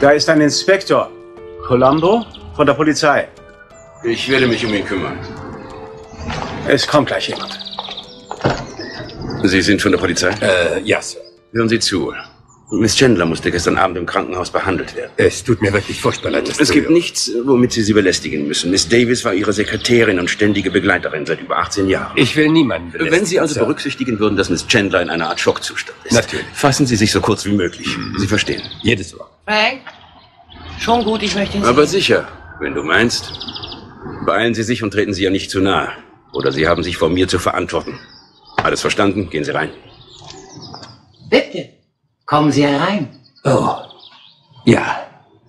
Da ist ein Inspektor. Colombo von der Polizei. Ich werde mich um ihn kümmern. Es kommt gleich jemand. Sie sind von der Polizei? Ja, Sir. Hören Sie zu. Miss Chandler musste gestern Abend im Krankenhaus behandelt werden. Es tut mir wirklich furchtbar leid, das Es zu gibt hören. nichts, womit Sie belästigen müssen. Miss Davis war Ihre Sekretärin und ständige Begleiterin seit über 18 Jahren. Ich will niemanden belästigen, Wenn Sie also Sir. berücksichtigen würden, dass Miss Chandler in einer Art Schockzustand ist. Natürlich. Fassen Sie sich so kurz wie möglich. Sie verstehen. Jedes Wort. Frank? Schon gut, ich möchte ihn Aber sehen. sicher, wenn du meinst. Beeilen Sie sich und treten Sie ja nicht zu nahe. Oder Sie haben sich vor mir zu verantworten. Alles verstanden? Gehen Sie rein. Bitte, kommen Sie herein. Oh. Ja.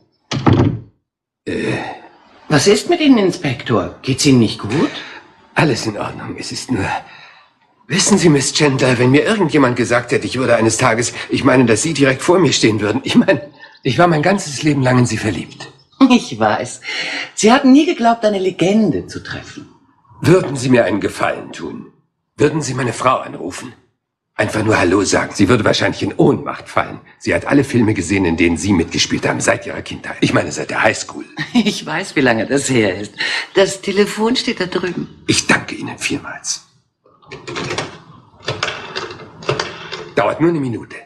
Was ist mit Ihnen, Inspektor? Geht's Ihnen nicht gut? Alles in Ordnung. Es ist nur... Wissen Sie, Miss Chandler, wenn mir irgendjemand gesagt hätte, ich würde eines Tages... Ich meine, dass Sie direkt vor mir stehen würden. Ich meine, ich war mein ganzes Leben lang in Sie verliebt. Ich weiß. Sie hatten nie geglaubt, eine Legende zu treffen. Würden Sie mir einen Gefallen tun? Würden Sie meine Frau anrufen? Einfach nur Hallo sagen. Sie würde wahrscheinlich in Ohnmacht fallen. Sie hat alle Filme gesehen, in denen Sie mitgespielt haben, seit ihrer Kindheit. Ich meine, seit der Highschool. Ich weiß, wie lange das her ist. Das Telefon steht da drüben. Ich danke Ihnen vielmals. Dauert nur eine Minute.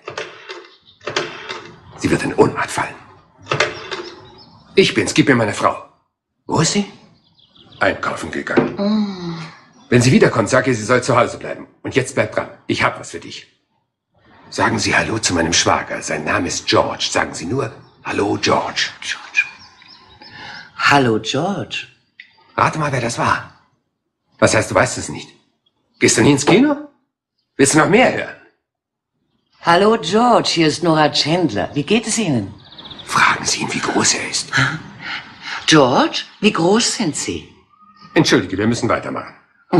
Sie wird in Ohnmacht fallen. Ich bin's, gib mir meine Frau. Wo ist sie? Einkaufen gegangen. Wenn sie wiederkommt, sag ihr, sie soll zu Hause bleiben. Und jetzt bleib dran. Ich hab was für dich. Sagen Sie Hallo zu meinem Schwager. Sein Name ist George. Sagen Sie nur Hallo, George. George. Hallo, George. Rate mal, wer das war. Was heißt, du weißt es nicht? Gehst du nie ins Kino? Willst du noch mehr hören? Hallo, George. Hier ist Nora Chandler. Wie geht es Ihnen? Fragen Sie ihn, wie groß er ist. George, wie groß sind Sie? Entschuldige, wir müssen weitermachen.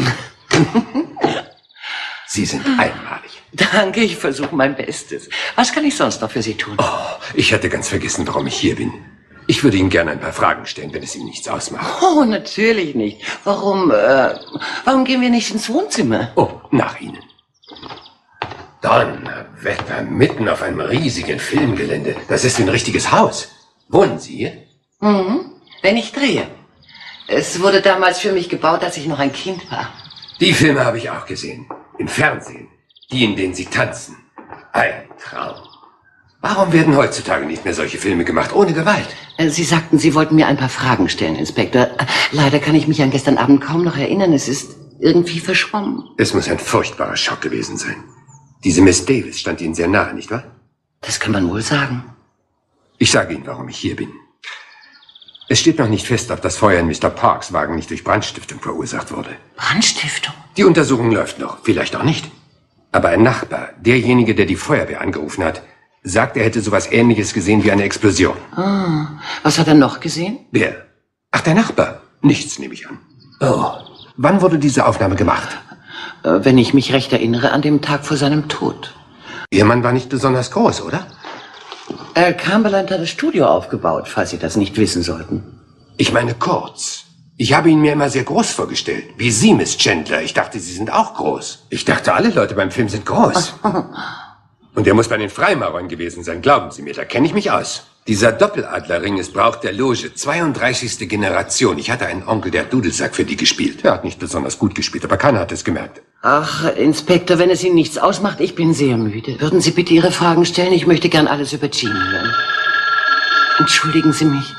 Sie sind einmalig. Danke, ich versuche mein Bestes. Was kann ich sonst noch für Sie tun? Oh, ich hatte ganz vergessen, warum ich hier bin. Ich würde Ihnen gerne ein paar Fragen stellen, wenn es Ihnen nichts ausmacht. Oh, natürlich nicht. Warum gehen wir nicht ins Wohnzimmer? Oh, nach Ihnen. Donnerwetter, mitten auf einem riesigen Filmgelände. Das ist wie ein richtiges Haus. Wohnen Sie hier? Wenn ich drehe. Es wurde damals für mich gebaut, als ich noch ein Kind war. Die Filme habe ich auch gesehen. Im Fernsehen. Die, in denen Sie tanzen. Ein Traum. Warum werden heutzutage nicht mehr solche Filme gemacht, ohne Gewalt? Sie sagten, Sie wollten mir ein paar Fragen stellen, Inspektor. Leider kann ich mich an gestern Abend kaum noch erinnern. Es ist irgendwie verschwommen. Es muss ein furchtbarer Schock gewesen sein. Diese Miss Davis stand Ihnen sehr nahe, nicht wahr? Das kann man wohl sagen. Ich sage Ihnen, warum ich hier bin. Es steht noch nicht fest, ob das Feuer in Mr. Parks Wagen nicht durch Brandstiftung verursacht wurde. Brandstiftung? Die Untersuchung läuft noch, vielleicht auch nicht. Aber ein Nachbar, derjenige, der die Feuerwehr angerufen hat, sagt, er hätte sowas Ähnliches gesehen wie eine Explosion. Was hat er noch gesehen? Wer? Ach, der Nachbar. Nichts, nehme ich an. Oh. Wann wurde diese Aufnahme gemacht? Wenn ich mich recht erinnere, an dem Tag vor seinem Tod. Ihr Mann war nicht besonders groß, oder? Cumberland hat das Studio aufgebaut, falls Sie das nicht wissen sollten. Ich meine kurz. Ich habe ihn mir immer sehr groß vorgestellt. Wie Sie, Miss Chandler. Ich dachte, Sie sind auch groß. Ich dachte, alle Leute beim Film sind groß. Und er muss bei den Freimaurern gewesen sein, glauben Sie mir, da kenne ich mich aus. Dieser Doppeladlerring ist Brauch der Loge, 32. Generation. Ich hatte einen Onkel, der hat Dudelsack für die gespielt. Er hat nicht besonders gut gespielt, aber keiner hat es gemerkt. Ach, Inspektor, wenn es Ihnen nichts ausmacht, ich bin sehr müde. Würden Sie bitte Ihre Fragen stellen? Ich möchte gern alles über Jean hören. Entschuldigen Sie mich.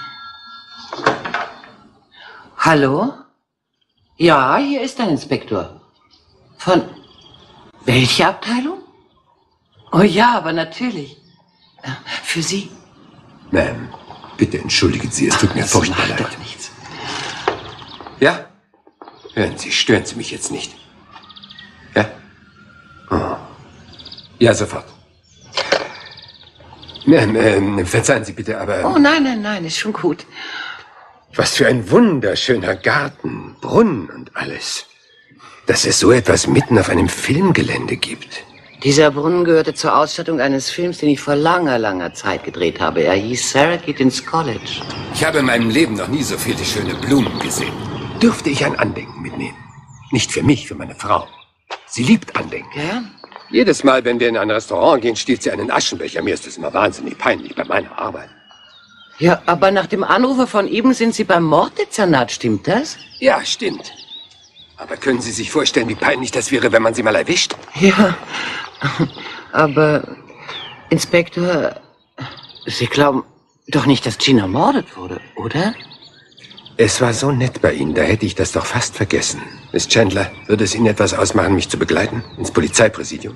Hallo? Ja, hier ist ein Inspektor. Von welcher Abteilung? Oh ja, aber natürlich. Für Sie. Ma'am, bitte entschuldigen Sie, es tut mir furchtbar leid. Doch nichts. Ja? Hören Sie, stören Sie mich jetzt nicht. Ja? Oh. Ja, sofort. Ma'am, verzeihen Sie bitte, aber... Oh nein, ist schon gut. Was für ein wunderschöner Garten, Brunnen und alles. Dass es so etwas mitten auf einem Filmgelände gibt. Dieser Brunnen gehörte zur Ausstattung eines Films, den ich vor langer Zeit gedreht habe. Er hieß Sarah geht ins College. Ich habe in meinem Leben noch nie so viele schöne Blumen gesehen. Dürfte ich ein Andenken mitnehmen? Nicht für mich, für meine Frau. Sie liebt Andenken. Ja? Jedes Mal, wenn wir in ein Restaurant gehen, stiehlt sie einen Aschenbecher. Mir ist das immer wahnsinnig peinlich bei meiner Arbeit. Ja, aber nach dem Anrufer von eben sind Sie beim Morddezernat, stimmt das? Ja, stimmt. Aber können Sie sich vorstellen, wie peinlich das wäre, wenn man Sie mal erwischt? Ja, aber Inspektor, Sie glauben doch nicht, dass Jean ermordet wurde, oder? Es war so nett bei Ihnen, da hätte ich das doch fast vergessen. Miss Chandler, würde es Ihnen etwas ausmachen, mich zu begleiten? Ins Polizeipräsidium?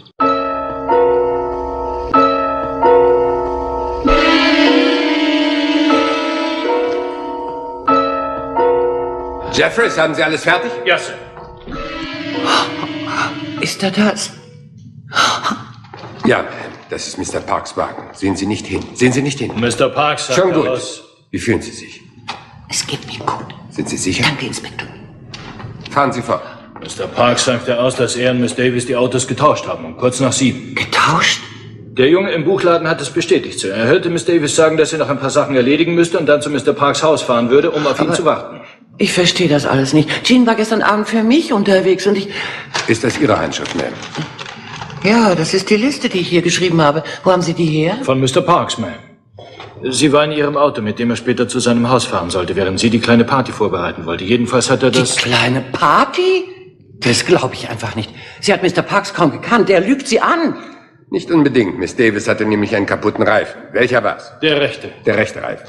Jeffries, haben Sie alles fertig? Ja, Sir. Ist er das? Ja, das ist Mr. Parks Wagen. Sehen Sie nicht hin. Sehen Sie nicht hin. Mr. Parks sagt Schon gut. aus. Wie fühlen Sie sich? Es geht mir gut. Sind Sie sicher? Danke, Inspektor. Fahren Sie fort. Mr. Parks sagte aus, dass er und Miss Davis die Autos getauscht haben, um kurz nach 7. Getauscht? Der Junge im Buchladen hat es bestätigt, Sir. Er hörte Miss Davis sagen, dass sie noch ein paar Sachen erledigen müsste und dann zu Mr. Parks Haus fahren würde, um auf ihn zu warten. Ich verstehe das alles nicht. Jean war gestern Abend für mich unterwegs und ich... Ist das Ihre Handschrift, Ma'am? Ja, das ist die Liste, die ich hier geschrieben habe. Wo haben Sie die her? Von Mr. Parks, Ma'am. Sie war in ihrem Auto, mit dem er später zu seinem Haus fahren sollte, während sie die kleine Party vorbereiten wollte. Jedenfalls hat er das... Die kleine Party? Das glaube ich einfach nicht. Sie hat Mr. Parks kaum gekannt. Er lügt sie an. Nicht unbedingt. Miss Davis hatte nämlich einen kaputten Reifen. Welcher war's? Der Rechte. Der rechte Reifen.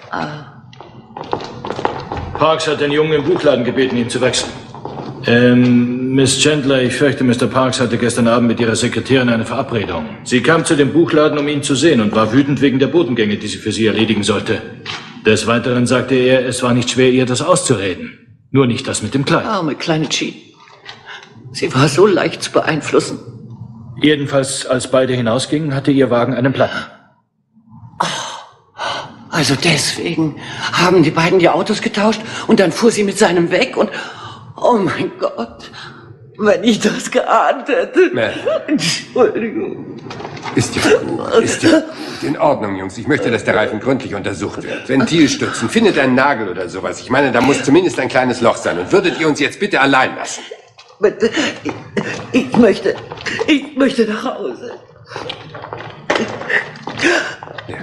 Parks hat den Jungen im Buchladen gebeten, ihn zu wechseln. Miss Chandler, ich fürchte, Mr. Parks hatte gestern Abend mit Ihrer Sekretärin eine Verabredung. Sie kam zu dem Buchladen, um ihn zu sehen und war wütend wegen der Bodengänge, die sie für sie erledigen sollte. Des Weiteren sagte er, es war nicht schwer, ihr das auszureden. Nur nicht das mit dem Kleid. Arme kleine Jean. Sie war so leicht zu beeinflussen. Jedenfalls, als beide hinausgingen, hatte ihr Wagen einen Platten. Also deswegen haben die beiden die Autos getauscht und dann fuhr sie mit seinem weg und... Oh mein Gott, wenn ich das geahnt hätte. Ma'am. Entschuldigung. Ist ja gut. Ist ja gut. In Ordnung, Jungs. Ich möchte, dass der Reifen gründlich untersucht wird. Ventilstützen, findet einen Nagel oder sowas. Ich meine, da muss zumindest ein kleines Loch sein. Und würdet ihr uns jetzt bitte allein lassen? Bitte, ich möchte nach Hause. Ja.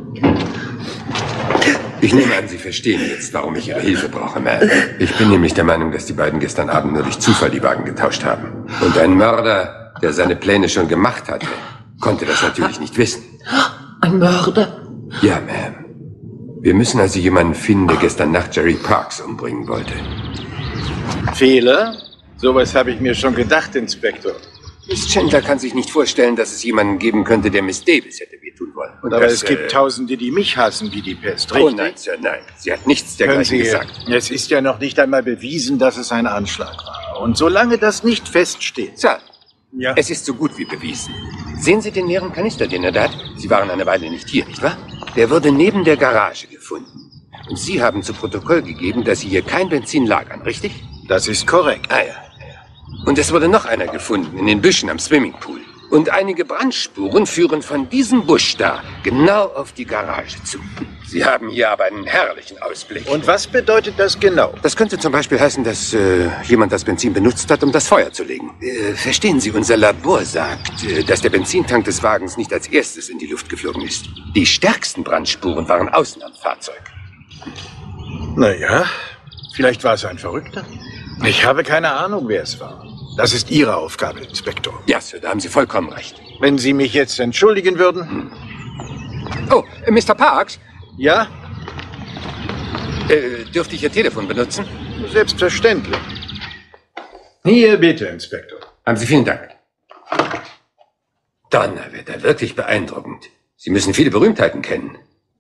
Ich nehme an, Sie verstehen jetzt, warum ich Ihre Hilfe brauche, Ma'am. Ich bin nämlich der Meinung, dass die beiden gestern Abend nur durch Zufall die Wagen getauscht haben. Und ein Mörder, der seine Pläne schon gemacht hatte, konnte das natürlich nicht wissen. Ein Mörder? Ja, Ma'am. Wir müssen also jemanden finden, der gestern Nacht Jerry Parks umbringen wollte. Fehler? Sowas habe ich mir schon gedacht, Inspektor. Miss Chandler kann sich nicht vorstellen, dass es jemanden geben könnte, der Miss Davis hätte wehtun wollen. Und Aber das, es gibt Tausende, die mich hassen wie die Pest, Oh richtig? nein, Sir, nein. Sie hat nichts Hören dergleichen Sie, gesagt. es ist ja noch nicht einmal bewiesen, dass es ein Anschlag war. Und solange das nicht feststeht... Sir, Ja. es ist so gut wie bewiesen. Sehen Sie den leeren Kanister, den er da hat? Sie waren eine Weile nicht hier, nicht wahr? Der wurde neben der Garage gefunden. Und Sie haben zu Protokoll gegeben, dass Sie hier kein Benzin lagern, richtig? Das ist korrekt. Ah ja. Und es wurde noch einer gefunden, in den Büschen am Swimmingpool. Und einige Brandspuren führen von diesem Busch da genau auf die Garage zu. Sie haben hier aber einen herrlichen Ausblick. Und was bedeutet das genau? Das könnte zum Beispiel heißen, dass jemand das Benzin benutzt hat, um das Feuer zu legen. Verstehen Sie, unser Labor sagt, dass der Benzintank des Wagens nicht als erstes in die Luft geflogen ist. Die stärksten Brandspuren waren außen am Fahrzeug. Naja, vielleicht war es ein Verrückter. Ich habe keine Ahnung, wer es war. Das ist Ihre Aufgabe, Inspektor. Ja, Sir, da haben Sie vollkommen recht. Wenn Sie mich jetzt entschuldigen würden... Oh, Mr. Parks, Ja, dürfte ich Ihr Telefon benutzen? selbstverständlich. Hier, bitte, Inspektor. Haben Sie vielen Dank. Donnerwetter, wirklich beeindruckend. Sie müssen viele Berühmtheiten kennen.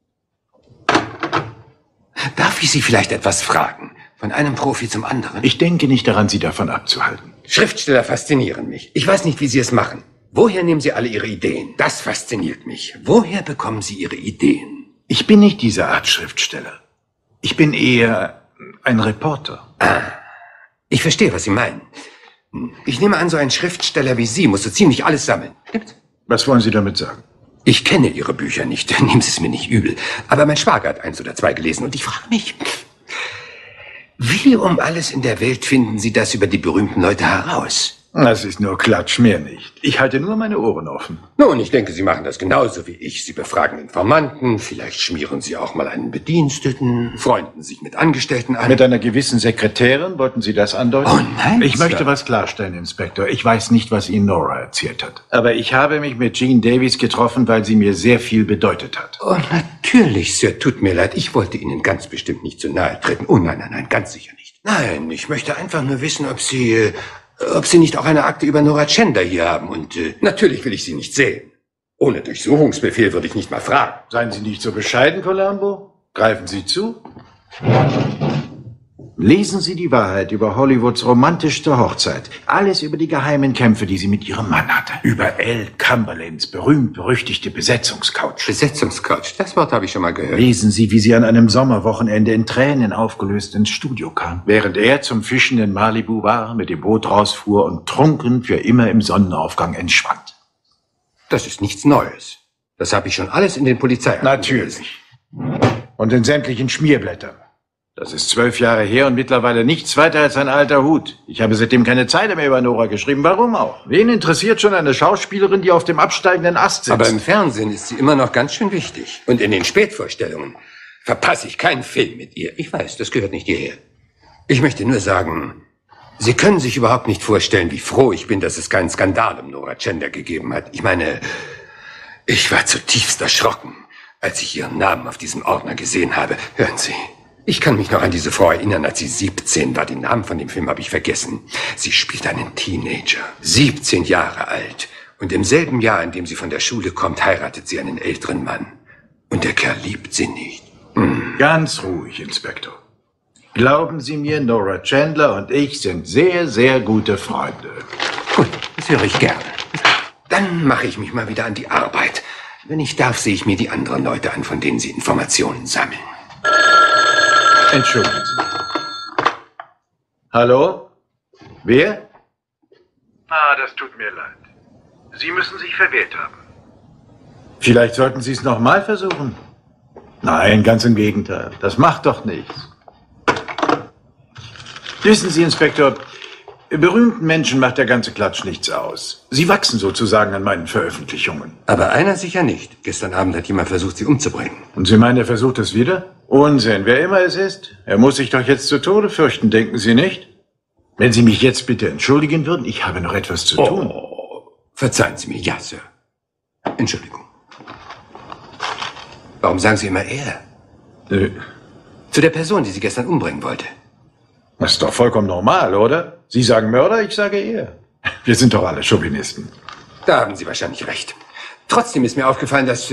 Darf ich Sie vielleicht etwas fragen? Von einem Profi zum anderen? Ich denke nicht daran, Sie davon abzuhalten. Schriftsteller faszinieren mich. Ich weiß nicht, wie Sie es machen. Woher nehmen Sie alle Ihre Ideen? Das fasziniert mich. Woher bekommen Sie Ihre Ideen? Ich bin nicht diese Art Schriftsteller. Ich bin eher ein Reporter. Ich verstehe, was Sie meinen. Ich nehme an, so ein Schriftsteller wie Sie muss so ziemlich alles sammeln. Stimmt's? Was wollen Sie damit sagen? Ich kenne Ihre Bücher nicht. Nehmen Sie es mir nicht übel. Aber mein Schwager hat 1 oder 2 gelesen und ich frage mich, wie um alles in der Welt finden Sie das über die berühmten Leute heraus? Das ist nur Klatsch, mehr nicht. Ich halte nur meine Ohren offen. Nun, ich denke, Sie machen das genauso wie ich. Sie befragen Informanten, vielleicht schmieren Sie auch mal einen Bediensteten, freunden sich mit Angestellten an. Mit einer gewissen Sekretärin, wollten Sie das andeuten? Oh nein, Ich Sir. möchte was klarstellen, Inspektor. Ich weiß nicht, was Ihnen Nora erzählt hat. Aber ich habe mich mit Jean Davies getroffen, weil sie mir sehr viel bedeutet hat. Oh, natürlich, Sir, tut mir leid. Ich wollte Ihnen ganz bestimmt nicht zu nahe treten. Oh nein, nein, nein, ganz sicher nicht. Nein, ich möchte einfach nur wissen, ob Sie nicht auch eine Akte über Nora Chandler hier haben. Und natürlich will ich sie nicht sehen. Ohne Durchsuchungsbefehl würde ich nicht mal fragen. Seien Sie nicht so bescheiden, Columbo. Greifen Sie zu. Lesen Sie die Wahrheit über Hollywoods romantischste Hochzeit. Alles über die geheimen Kämpfe, die sie mit ihrem Mann hatte. Über Elle Cumberlands berühmt-berüchtigte Besetzungscouch. Besetzungscouch, das Wort habe ich schon mal gehört. Lesen Sie, wie sie an einem Sommerwochenende in Tränen aufgelöst ins Studio kam, während er zum Fischen in Malibu war, mit dem Boot rausfuhr und trunken für immer im Sonnenaufgang entschwand. Das ist nichts Neues. Das habe ich schon alles in den Polizeiakten gelesen. Natürlich. Und in sämtlichen Schmierblättern. Das ist 12 Jahre her und mittlerweile nichts weiter als ein alter Hut. Ich habe seitdem keine Zeile mehr über Nora geschrieben. Warum auch? Wen interessiert schon eine Schauspielerin, die auf dem absteigenden Ast sitzt? Aber im Fernsehen ist sie immer noch ganz schön wichtig. Und in den Spätvorstellungen verpasse ich keinen Film mit ihr. Ich weiß, das gehört nicht hierher. Ich möchte nur sagen, Sie können sich überhaupt nicht vorstellen, wie froh ich bin, dass es keinen Skandal um Nora Chandler gegeben hat. Ich meine, ich war zutiefst erschrocken, als ich ihren Namen auf diesem Ordner gesehen habe. Hören Sie, ich kann mich noch an diese Frau erinnern, als sie 17 war. Den Namen von dem Film habe ich vergessen. Sie spielt einen Teenager, 17 Jahre alt. Und im selben Jahr, in dem sie von der Schule kommt, heiratet sie einen älteren Mann. Und der Kerl liebt sie nicht. Ganz ruhig, Inspektor. Glauben Sie mir, Nora Chandler und ich sind sehr, sehr gute Freunde. Gut, das höre ich gerne. Dann mache ich mich mal wieder an die Arbeit. Wenn ich darf, sehe ich mir die anderen Leute an, von denen Sie Informationen sammeln. Entschuldigen Sie. Hallo? Wer? Das tut mir leid. Sie müssen sich verwählt haben. Vielleicht sollten Sie es nochmal versuchen. Nein, ganz im Gegenteil. Das macht doch nichts. Wissen Sie, Inspektor, berühmten Menschen macht der ganze Klatsch nichts aus. Sie wachsen sozusagen an meinen Veröffentlichungen. Aber einer sicher nicht. Gestern Abend hat jemand versucht, Sie umzubringen. Und Sie meinen, er versucht es wieder? Unsinn, wer immer es ist. Er muss sich doch jetzt zu Tode fürchten, denken Sie nicht? Wenn Sie mich jetzt bitte entschuldigen würden, ich habe noch etwas zu tun. Verzeihen Sie mir, ja, Sir. Entschuldigung. Warum sagen Sie immer er? Zu der Person, die Sie gestern umbringen wollte. Das ist doch vollkommen normal, oder? Sie sagen Mörder, ich sage er. Wir sind doch alle Chauvinisten. Da haben Sie wahrscheinlich recht. Trotzdem ist mir aufgefallen, dass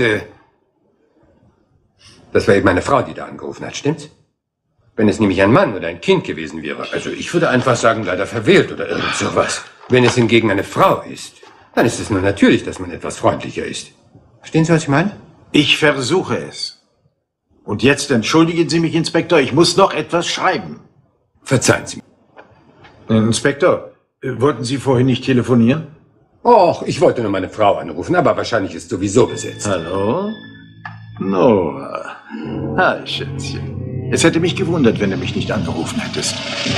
das war eben eine Frau, die da angerufen hat, stimmt's? Wenn es nämlich ein Mann oder ein Kind gewesen wäre, also ich würde einfach sagen, leider verwählt oder irgend sowas. Wenn es hingegen eine Frau ist, dann ist es nur natürlich, dass man etwas freundlicher ist. Verstehen Sie, was ich meine? Ich versuche es. Und jetzt entschuldigen Sie mich, Inspektor, ich muss noch etwas schreiben. Verzeihen Sie mir. Inspektor, wollten Sie vorhin nicht telefonieren? Och, ich wollte nur meine Frau anrufen, aber wahrscheinlich ist sowieso besetzt. Hallo? Nora. Hi, Schätzchen. Es hätte mich gewundert, wenn du mich nicht angerufen hättest.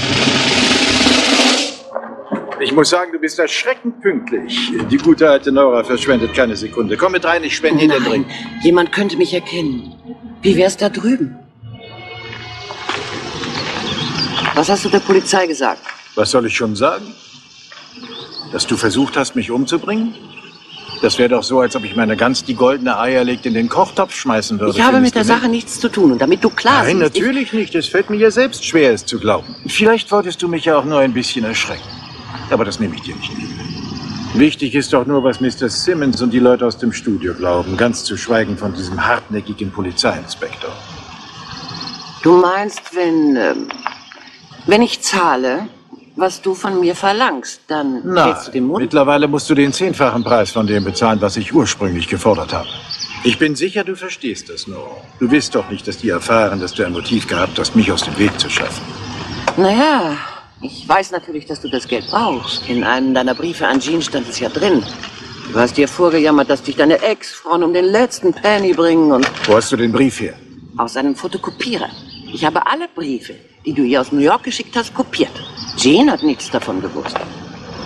Ich muss sagen, du bist erschreckend pünktlich. Die gute alte Nora verschwendet keine Sekunde. Komm mit rein, ich spende dir den Drink. Jemand könnte mich erkennen. Wie wär's da drüben? Was hast du der Polizei gesagt? Was soll ich schon sagen? Dass du versucht hast, mich umzubringen? Das wäre doch so, als ob ich meine Gans, die goldene Eier legt, in den Kochtopf schmeißen würde. Ich habe mit der Findest du Sache nichts zu tun. Und damit du klar Nein, siehst, natürlich nicht. Es fällt mir ja selbst schwer, es zu glauben. Vielleicht wolltest du mich ja auch nur ein bisschen erschrecken. Aber das nehme ich dir nicht übel. Wichtig ist doch nur, was Mr. Simmons und die Leute aus dem Studio glauben. Ganz zu schweigen von diesem hartnäckigen Polizeiinspektor. Du meinst, wenn ich zahle, was du von mir verlangst, dann hältst du den Mund? Mittlerweile musst du den 10-fachen Preis von dem bezahlen, was ich ursprünglich gefordert habe. Ich bin sicher, du verstehst das nur. Du willst doch nicht, dass die erfahren, dass du ein Motiv gehabt hast, mich aus dem Weg zu schaffen. Naja, ich weiß natürlich, dass du das Geld brauchst. In einem deiner Briefe an Jean stand es ja drin. Du hast dir vorgejammert, dass dich deine Ex-Frauen um den letzten Penny bringen und... Wo hast du den Brief her? Aus einem Fotokopierer. Ich habe alle Briefe, die du ihr aus New York geschickt hast, kopiert. Jean hat nichts davon gewusst.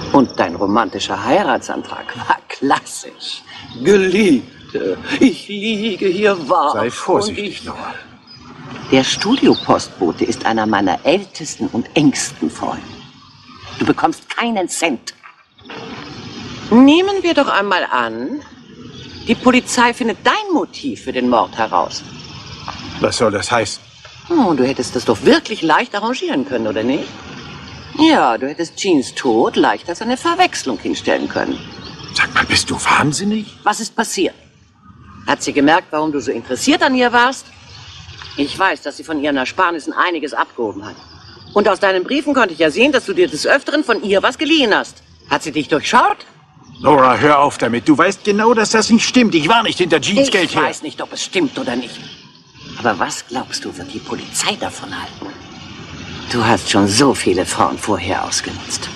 Und dein romantischer Heiratsantrag war klassisch. Geliebte, ich liege hier wach. Sei vorsichtig, Nora. Der Studiopostbote ist einer meiner ältesten und engsten Freunde. Du bekommst keinen Cent. Nehmen wir doch einmal an, die Polizei findet dein Motiv für den Mord heraus. Was soll das heißen? Oh, du hättest das doch wirklich leicht arrangieren können, oder nicht? Ja, du hättest Jeans Tod leicht als eine Verwechslung hinstellen können. Sag mal, bist du wahnsinnig? Was ist passiert? Hat sie gemerkt, warum du so interessiert an ihr warst? Ich weiß, dass sie von ihren Ersparnissen einiges abgehoben hat. Und aus deinen Briefen konnte ich ja sehen, dass du dir des Öfteren von ihr was geliehen hast. Hat sie dich durchschaut? Nora, hör auf damit. Du weißt genau, dass das nicht stimmt. Ich war nicht hinter Jeans Geld her. Ich weiß nicht, ob es stimmt oder nicht. Aber was glaubst du, wird die Polizei davon halten? Du hast schon so viele Frauen vorher ausgenutzt.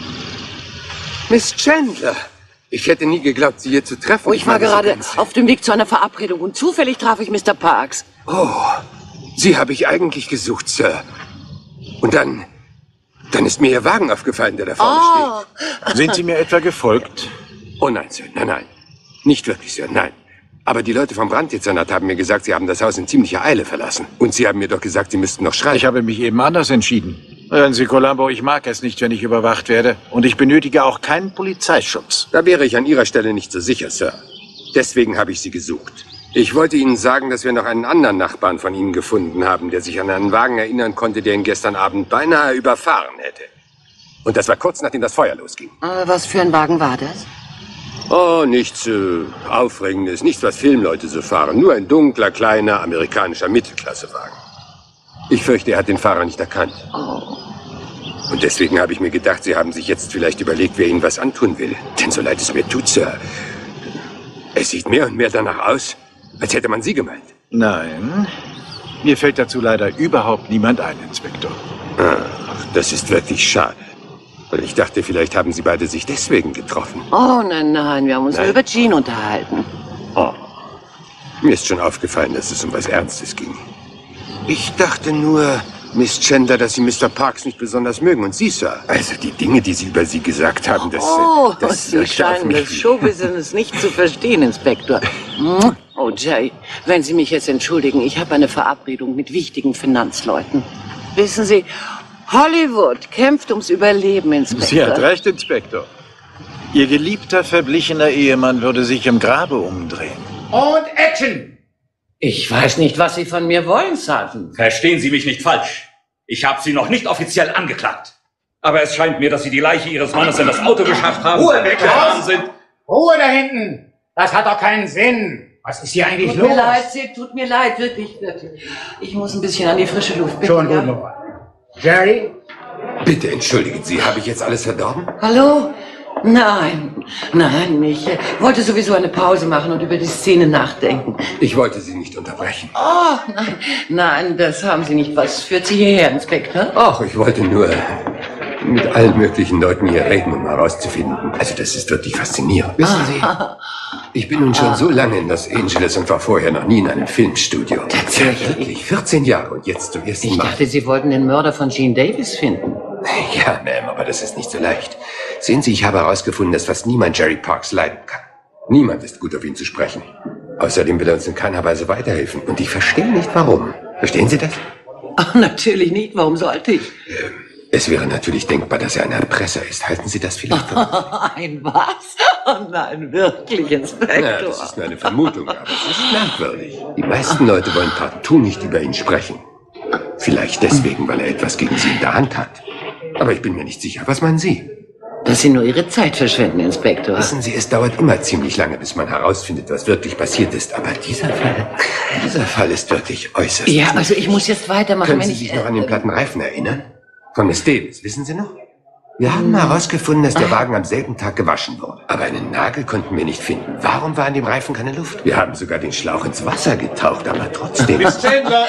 Miss Chandler, ich hätte nie geglaubt, Sie hier zu treffen. Oh, ich war meine, gerade auf dem Weg zu einer Verabredung und zufällig traf ich Mr. Parks. Oh, Sie habe ich eigentlich gesucht, Sir. Und dann ist mir Ihr Wagen aufgefallen, der da vorne steht. Sind Sie mir etwa gefolgt? Oh nein, Sir, nein. Nicht wirklich, Sir, nein. Aber die Leute vom Branddezernat haben mir gesagt, Sie haben das Haus in ziemlicher Eile verlassen. Und Sie haben mir doch gesagt, Sie müssten noch schreiben. Ich habe mich eben anders entschieden. Hören Sie, Columbo, ich mag es nicht, wenn ich überwacht werde. Und ich benötige auch keinen Polizeischutz. Da wäre ich an Ihrer Stelle nicht so sicher, Sir. Deswegen habe ich Sie gesucht. Ich wollte Ihnen sagen, dass wir noch einen anderen Nachbarn von Ihnen gefunden haben, der sich an einen Wagen erinnern konnte, der ihn gestern Abend beinahe überfahren hätte. Und das war kurz nachdem das Feuer losging. Was für ein Wagen war das? Oh, nichts Aufregendes, nichts, was Filmleute so fahren. Nur ein dunkler, kleiner, amerikanischer Mittelklassewagen. Ich fürchte, er hat den Fahrer nicht erkannt. Und deswegen habe ich mir gedacht, Sie haben sich jetzt vielleicht überlegt, wer Ihnen was antun will. Denn so leid es mir tut, Sir, es sieht mehr und mehr danach aus, als hätte man Sie gemeint. Nein, mir fällt dazu leider überhaupt niemand ein, Inspektor. Ach, das ist wirklich schade. Weil ich dachte, vielleicht haben Sie beide sich deswegen getroffen. Oh, nein, wir haben uns nur über Jean unterhalten. Oh. Mir ist schon aufgefallen, dass es um was Ernstes ging. Ich dachte nur, Miss Chandler, dass Sie Mr. Parks nicht besonders mögen. Und Sie, Sir. Also die Dinge, die Sie über Sie gesagt haben, das Sie scheinen das Showbusiness nicht zu verstehen, Inspektor. Oh, Jay, wenn Sie mich jetzt entschuldigen, ich habe eine Verabredung mit wichtigen Finanzleuten. Wissen Sie, Hollywood kämpft ums Überleben, Inspektor. Sie hat recht, Inspektor. Ihr geliebter, verblichener Ehemann würde sich im Grabe umdrehen. Und Action! Ich weiß nicht, was Sie von mir wollen, Sergeant. Verstehen Sie mich nicht falsch. Ich habe Sie noch nicht offiziell angeklagt. Aber es scheint mir, dass Sie die Leiche Ihres Mannes in das Auto geschafft haben. Ruhe, weggefahren sind. Ruhe da hinten! Das hat doch keinen Sinn! Was ist hier eigentlich Tut los? mir leid, Sid, tut mir leid, wirklich. Ich muss ein bisschen an die frische Luft. Bitte, Schon ja? gut, Nora. Jerry? Bitte entschuldigen Sie, habe ich jetzt alles verdorben? Hallo? Nein, ich wollte sowieso eine Pause machen und über die Szene nachdenken. Ich wollte Sie nicht unterbrechen. Oh, nein, das haben Sie nicht. Was führt Sie hierher, Inspektor? Ach, ich wollte nur mit allen möglichen Leuten hier reden, um herauszufinden. Also das ist wirklich faszinierend. Wissen Sie, ich bin nun schon so lange in Los Angeles und war vorher noch nie in einem Filmstudio. Tatsächlich? Wirklich, 14 Jahre und jetzt zum ersten Ich Mal. dachte, Sie wollten den Mörder von Gene Davis finden. Ja, Ma'am, aber das ist nicht so leicht. Sehen Sie, ich habe herausgefunden, dass fast niemand Jerry Parks leiden kann. Niemand ist gut auf ihn zu sprechen. Außerdem will er uns in keiner Weise weiterhelfen. Und ich verstehe nicht, warum. Verstehen Sie das? Ach, natürlich nicht. Warum sollte ich? Es wäre natürlich denkbar, dass er ein Erpresser ist. Halten Sie das vielleicht für... Ein was? Oh nein, wirklich, Inspektor. Na, das ist nur eine Vermutung, aber es ist merkwürdig. Die meisten Leute wollen partout nicht über ihn sprechen. Vielleicht deswegen, weil er etwas gegen Sie in der Hand hat. Aber ich bin mir nicht sicher. Was meinen Sie? Dass Sie nur Ihre Zeit verschwenden, Inspektor. Wissen Sie, es dauert immer ziemlich lange, bis man herausfindet, was wirklich passiert ist. Aber dieser Fall ist wirklich äußerst... Ja, also ich muss jetzt weitermachen, Können wenn Sie ich... sich noch an den platten Reifen erinnern? Von Miss Davis, wissen Sie noch? Wir haben herausgefunden, dass der Wagen am selben Tag gewaschen wurde. Aber einen Nagel konnten wir nicht finden. Warum war an dem Reifen keine Luft? Wir haben sogar den Schlauch ins Wasser getaucht, aber trotzdem... Miss Chandler!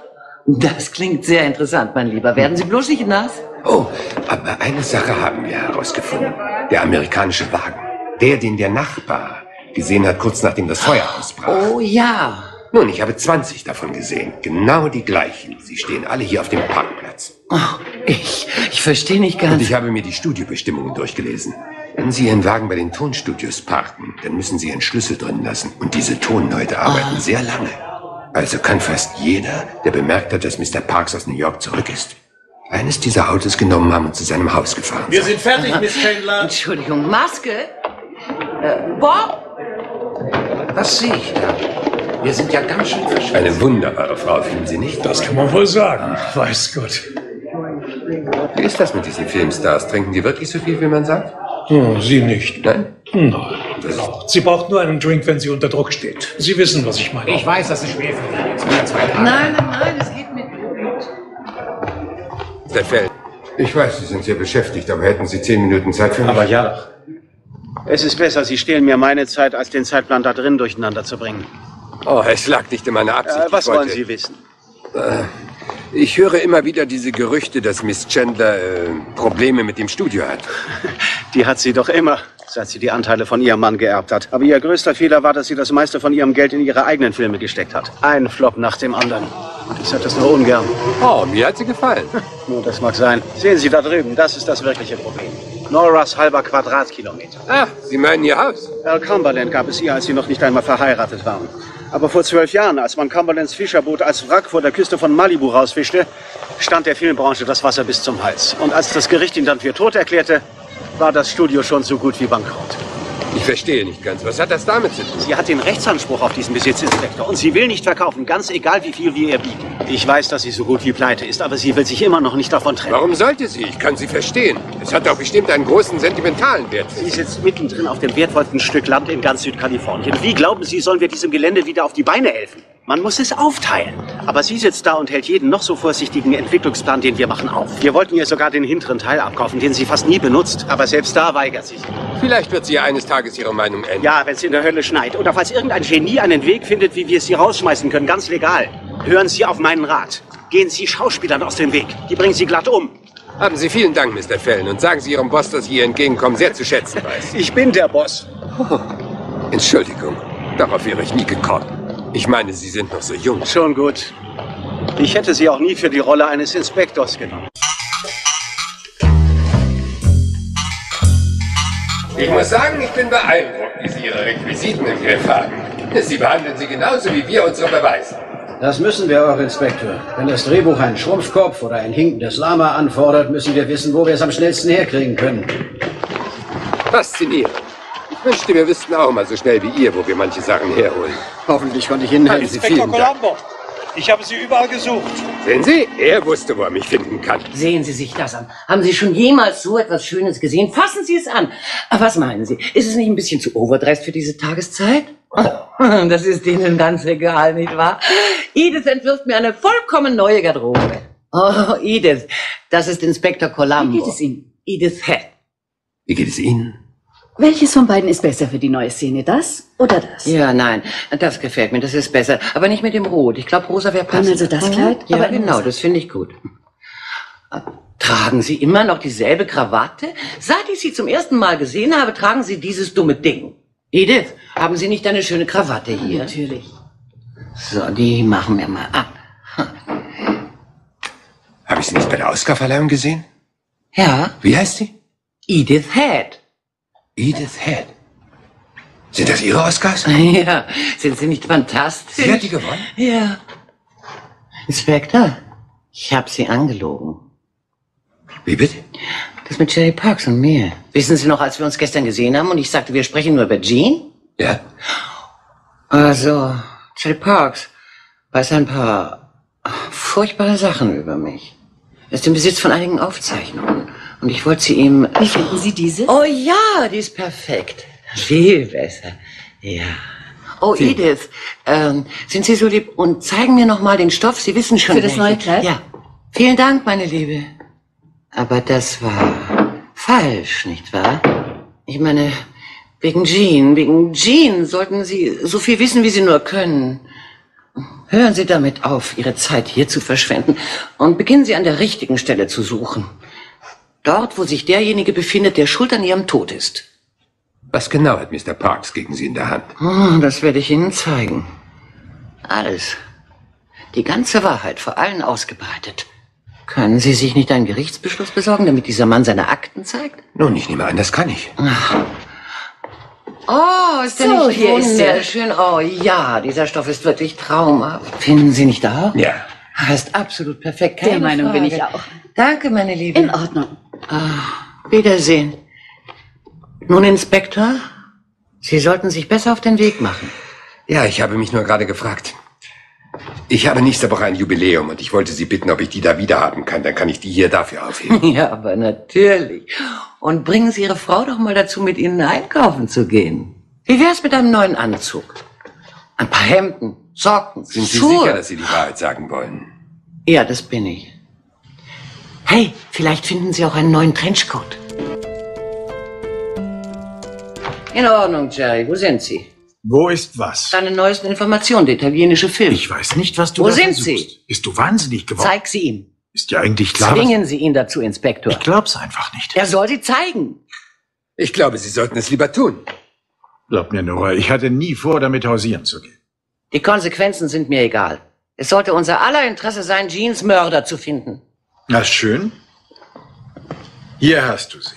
Das klingt sehr interessant, mein Lieber. Werden Sie bloß nicht nass? Oh, aber eine Sache haben wir herausgefunden. Der amerikanische Wagen. Den der Nachbar gesehen hat, kurz nachdem das Feuer ausbrach. Oh ja. Nun, ich habe 20 davon gesehen. Genau die gleichen. Sie stehen alle hier auf dem Parkplatz. Oh, ich verstehe nicht ganz. Und ich habe mir die Studiobestimmungen durchgelesen. Wenn Sie Ihren Wagen bei den Tonstudios parken, dann müssen Sie einen Schlüssel drin lassen. Und diese Tonleute arbeiten sehr lange. Also kann fast jeder, der bemerkt hat, dass Mr. Parks aus New York zurück ist, eines dieser Autos genommen haben und zu seinem Haus gefahren Wir sein. sind fertig, Miss Chandler. Entschuldigung, Maske? Bob? Was sehe ich da? Wir sind ja ganz schön verschwunden. Eine wunderbare Frau, finden Sie nicht? Das kann man wohl sagen. Weiß Gott. Wie ist das mit diesen Filmstars? Trinken die wirklich so viel, wie man sagt? Oh, Sie nicht. Nein? Nein. Sie braucht nur einen Drink, wenn sie unter Druck steht. Sie wissen, was ich meine. Ich weiß, dass es schwer für Sie ist. 2 Tage. Nein, es geht mir gut. Der Feld. Ich weiß, Sie sind sehr beschäftigt, aber hätten Sie 10 Minuten Zeit für mich? Aber ja doch. Es ist besser, Sie stehlen mir meine Zeit, als den Zeitplan da drin durcheinander zu bringen. Oh, es lag nicht in meiner Absicht. Was wollen Sie wissen? Ich höre immer wieder diese Gerüchte, dass Miss Chandler Probleme mit dem Studio hat. Die hat sie doch immer, seit sie die Anteile von ihrem Mann geerbt hat. Aber ihr größter Fehler war, dass sie das meiste von ihrem Geld in ihre eigenen Filme gesteckt hat. Ein Flop nach dem anderen. Und ich sage das nur ungern. Oh, mir hat sie gefallen. Nun, das mag sein. Sehen Sie da drüben, das ist das wirkliche Problem. Noras halber Quadratkilometer. Ah, Sie meinen Ihr Haus? Earl Cumberland gab es ihr, als sie noch nicht einmal verheiratet waren. Aber vor 12 Jahren, als man Cumberlands Fischerboot als Wrack vor der Küste von Malibu rausfischte, stand der Filmbranche das Wasser bis zum Hals. Und als das Gericht ihn dann für tot erklärte, war das Studio schon so gut wie bankrott. Ich verstehe nicht ganz. Was hat das damit zu tun? Sie hat den Rechtsanspruch auf diesen Besitzinspektor und sie will nicht verkaufen, ganz egal wie viel wir ihr bieten. Ich weiß, dass sie so gut wie pleite ist, aber sie will sich immer noch nicht davon trennen. Warum sollte sie? Ich kann sie verstehen. Es hat doch bestimmt einen großen sentimentalen Wert für Sie sie. sitzt mittendrin auf dem wertvollsten Stück Land in ganz Südkalifornien. Wie glauben Sie, sollen wir diesem Gelände wieder auf die Beine helfen? Man muss es aufteilen. Aber sie sitzt da und hält jeden noch so vorsichtigen Entwicklungsplan, den wir machen, auf. Wir wollten ihr sogar den hinteren Teil abkaufen, den sie fast nie benutzt. Aber selbst da weigert sie sich. Vielleicht wird sie eines Tages ihre Meinung ändern. Ja, wenn es in der Hölle schneit. Oder falls irgendein Genie einen Weg findet, wie wir sie rausschmeißen können, ganz legal. Hören Sie auf meinen Rat. Gehen Sie Schauspielern aus dem Weg. Die bringen Sie glatt um. Haben Sie vielen Dank, Mr. Fallon. Und sagen Sie Ihrem Boss, dass ich Ihr Entgegenkommen sehr zu schätzen weiß. Ich bin der Boss. Oh, Entschuldigung. Darauf wäre ich nie gekommen. Ich meine, Sie sind noch so jung. Schon gut. Ich hätte Sie auch nie für die Rolle eines Inspektors genommen. Ich muss sagen, ich bin beeindruckt, wie Sie Ihre Requisiten im Griff haben. Sie behandeln sie genauso wie wir unsere Beweise. Das müssen wir auch, Inspektor. Wenn das Drehbuch einen Schrumpfkopf oder ein hinkendes Lama anfordert, müssen wir wissen, wo wir es am schnellsten herkriegen können. Faszinierend. Ich wünschte, wir wüssten auch mal so schnell wie ihr, wo wir manche Sachen herholen. Hoffentlich konnte ich Ihnen helfen. Inspektor Colombo, ich habe Sie überall gesucht. Sehen Sie, er wusste, wo er mich finden kann. Sehen Sie sich das an. Haben Sie schon jemals so etwas Schönes gesehen? Fassen Sie es an. Aber was meinen Sie? Ist es nicht ein bisschen zu overdressed für diese Tageszeit? Das ist Ihnen ganz egal, nicht wahr? Edith entwirft mir eine vollkommen neue Garderobe. Oh, Edith, das ist Inspektor Colombo. Wie geht es Ihnen? Edith Head. Wie geht es Ihnen? Welches von beiden ist besser für die neue Szene? Das oder das? Ja, nein, das gefällt mir, das ist besser. Aber nicht mit dem Rot. Ich glaube, rosa wäre passend. Also das Kleid? Ja, aber genau, rosa. das finde ich gut. Tragen Sie immer noch dieselbe Krawatte? Seit ich Sie zum ersten Mal gesehen habe, tragen Sie dieses dumme Ding. Edith, haben Sie nicht eine schöne Krawatte hier? Natürlich. So, die machen wir mal ab. Habe ich Sie nicht bei der Oscarverleihung gesehen? Ja, Wie heißt sie? Edith Head. Edith Head. Sind das Ihre Oscars? Ja, sind Sie nicht fantastisch? Sie hat die gewonnen? Ja. Inspektor, ich habe Sie angelogen. Wie bitte? Das mit Jerry Parks und mir. Wissen Sie noch, als wir uns gestern gesehen haben und ich sagte, wir sprechen nur über Jean? Ja. Also, Jerry Parks weiß ein paar furchtbare Sachen über mich. Er ist im Besitz von einigen Aufzeichnungen. Und ich wollte sie ihm... Wie finden Sie diese? Oh ja, die ist perfekt. Viel besser. Ja. Oh, Edith, sind Sie so lieb und zeigen mir noch mal den Stoff. Sie wissen schon... Für das welchen. neue Kleid? Ja. Vielen Dank, meine Liebe. Aber das war falsch, nicht wahr? Ich meine, wegen Jean sollten Sie so viel wissen, wie Sie nur können. Hören Sie damit auf, Ihre Zeit hier zu verschwenden und beginnen Sie an der richtigen Stelle zu suchen. Dort, wo sich derjenige befindet, der schuld an Ihrem Tod ist. Was genau hat Mr. Parks gegen Sie in der Hand? Oh, das werde ich Ihnen zeigen. Alles. Die ganze Wahrheit vor allen ausgebreitet. Können Sie sich nicht einen Gerichtsbeschluss besorgen, damit dieser Mann seine Akten zeigt? Nun, ich nehme an, das kann ich. Ach. Oh, ist der So, nicht hier ist er. wunderschön? Oh ja, dieser Stoff ist wirklich traumhaft. Finden Sie nicht auch? Ja. Er ist absolut perfekt. Keine Der Meinung Frage. bin ich auch. Danke, meine Liebe. In Ordnung. Wiedersehen. Nun, Inspektor, Sie sollten sich besser auf den Weg machen. Ja, ich habe mich nur gerade gefragt. Ich habe nächste Woche ein Jubiläum und ich wollte Sie bitten, ob ich die da wieder haben kann. Dann kann ich die hier dafür aufheben. Ja, aber natürlich. Und bringen Sie Ihre Frau doch mal dazu, mit Ihnen einkaufen zu gehen. Wie wär's mit einem neuen Anzug? Ein paar Hemden, Socken, Sind Sie Schuhe? sicher, dass Sie die Wahrheit sagen wollen? Ja, das bin ich. Hey, vielleicht finden Sie auch einen neuen Trenchcoat. In Ordnung, Jerry. Wo sind Sie? Wo ist was? Deine neuesten Informationen, der italienische Film. Ich weiß nicht, was du Wo da sind versuchst. Sie? Bist du wahnsinnig geworden? Zeig sie ihm. Ist ja eigentlich klar. Zwingen Sie ihn dazu, Inspektor. Ich glaub's einfach nicht. Er soll sie zeigen. Ich glaube, Sie sollten es lieber tun. Glaub mir, Nora, ich hatte nie vor, damit hausieren zu gehen. Die Konsequenzen sind mir egal. Es sollte unser aller Interesse sein, Jeans Mörder zu finden. Na schön. Hier hast du sie.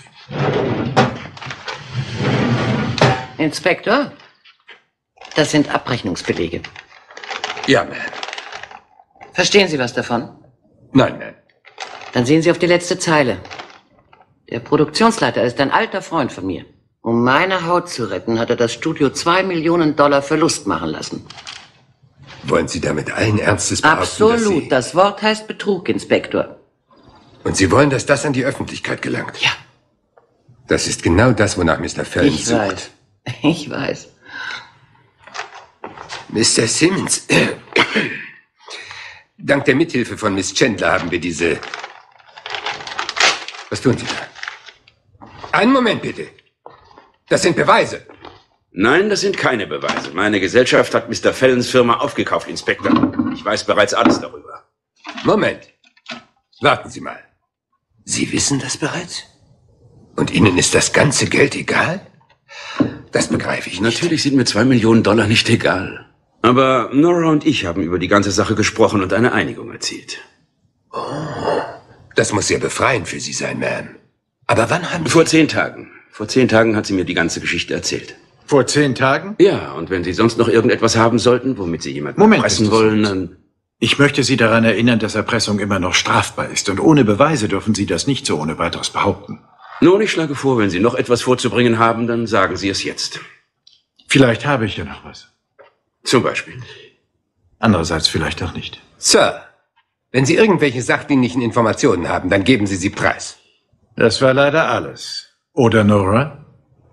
Inspektor, das sind Abrechnungsbelege. Ja, Ma'am. Verstehen Sie was davon? Nein, Ma'am. Dann sehen Sie auf die letzte Zeile. Der Produktionsleiter ist ein alter Freund von mir. Um meine Haut zu retten, hat er das Studio $2 Millionen Verlust machen lassen. Wollen Sie damit allen Ernstes behaupten, Absolut. dass Das Wort heißt Betrug, Inspektor. Und Sie wollen, dass das an die Öffentlichkeit gelangt? Ja. Das ist genau das, wonach Mr. Fallon Ich sucht. weiß. Ich weiß. Mr. Simmons, dank der Mithilfe von Miss Chandler haben wir diese... Was tun Sie da? Einen Moment, bitte. Das sind Beweise. Nein, das sind keine Beweise. Meine Gesellschaft hat Mr. Fallons Firma aufgekauft, Inspektor. Ich weiß bereits alles darüber. Moment. Warten Sie mal. Sie wissen das bereits? Und Ihnen ist das ganze Geld egal? Das begreife ich nicht. Natürlich sind mir $2 Millionen nicht egal. Aber Nora und ich haben über die ganze Sache gesprochen und eine Einigung erzielt. Oh, das muss sehr befreiend für Sie sein, Ma'am. Aber wann haben Sie... Vor 10 Tagen. Vor 10 Tagen hat sie mir die ganze Geschichte erzählt. Vor 10 Tagen? Ja, und wenn Sie sonst noch irgendetwas haben sollten, womit Sie jemanden erpressen Mr. wollen, Simmons. dann... Ich möchte Sie daran erinnern, dass Erpressung immer noch strafbar ist. Und ohne Beweise dürfen Sie das nicht so ohne weiteres behaupten. Nun, ich schlage vor, wenn Sie noch etwas vorzubringen haben, dann sagen Sie es jetzt. Vielleicht habe ich ja noch was. Zum Beispiel. Andererseits vielleicht auch nicht. Sir, wenn Sie irgendwelche sachdienlichen Informationen haben, dann geben Sie sie preis. Das war leider alles. Oder, Nora?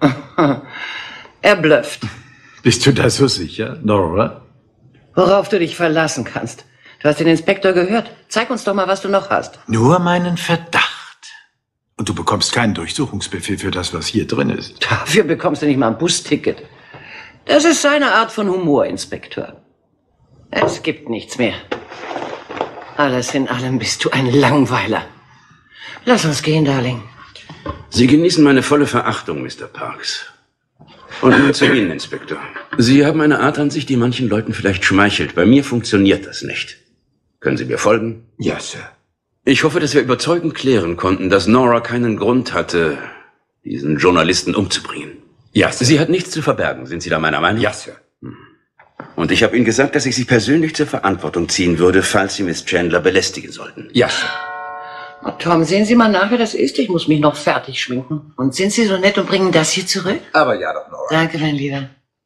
Er blufft. Bist du da so sicher, Nora? Worauf du dich verlassen kannst. Du hast den Inspektor gehört. Zeig uns doch mal, was du noch hast. Nur meinen Verdacht. Und du bekommst keinen Durchsuchungsbefehl für das, was hier drin ist. Dafür bekommst du nicht mal ein Busticket. Das ist seine Art von Humor, Inspektor. Es gibt nichts mehr. Alles in allem bist du ein Langweiler. Lass uns gehen, Darling. Sie genießen meine volle Verachtung, Mr. Parks. Und nun zu Ihnen, Inspektor. Sie haben eine Art an sich, die manchen Leuten vielleicht schmeichelt. Bei mir funktioniert das nicht. Können Sie mir folgen? Ja, Sir. Ich hoffe, dass wir überzeugend klären konnten, dass Nora keinen Grund hatte, diesen Journalisten umzubringen. Ja, Sir. Sie hat nichts zu verbergen. Sind Sie da meiner Meinung? Ja, Sir. Und ich habe Ihnen gesagt, dass ich Sie persönlich zur Verantwortung ziehen würde, falls Sie Miss Chandler belästigen sollten. Ja, Sir. Oh, Tom, sehen Sie mal nach, wer das ist. Ich muss mich noch fertig schminken. Und sind Sie so nett und bringen das hier zurück? Aber ja doch, Nora. Danke, mein Lieber.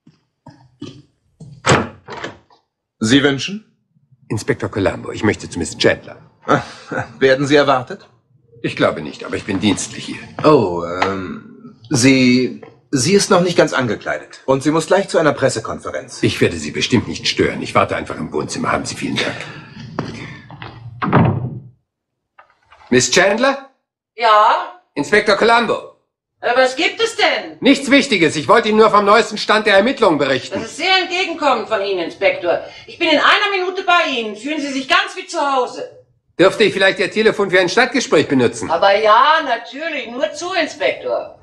Sie wünschen? Inspektor Columbo, ich möchte zu Miss Chandler. Werden Sie erwartet? Ich glaube nicht, aber ich bin dienstlich hier. Oh, Sie ist noch nicht ganz angekleidet. Und sie muss gleich zu einer Pressekonferenz. Ich werde Sie bestimmt nicht stören. Ich warte einfach im Wohnzimmer. Haben Sie vielen Dank. Miss Chandler? Ja? Inspektor Columbo. Was gibt es denn? Nichts Wichtiges. Ich wollte Ihnen nur vom neuesten Stand der Ermittlungen berichten. Das ist sehr entgegenkommend von Ihnen, Inspektor. Ich bin in einer Minute bei Ihnen. Fühlen Sie sich ganz wie zu Hause. Dürfte ich vielleicht Ihr Telefon für ein Stadtgespräch benutzen? Aber ja, natürlich. Nur zu, Inspektor.